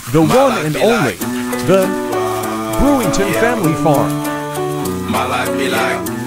the one and only, the Brewington Family Farm. My life be like